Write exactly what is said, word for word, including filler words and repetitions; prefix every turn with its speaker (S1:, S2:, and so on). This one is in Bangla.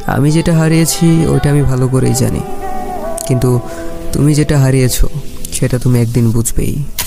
S1: আমি যেটা হারিয়েছি ওটা আমি ভালো করেই জানি, কিন্তু তুমি যেটা হারিয়েছো সেটা তুমি একদিন বুঝবেই।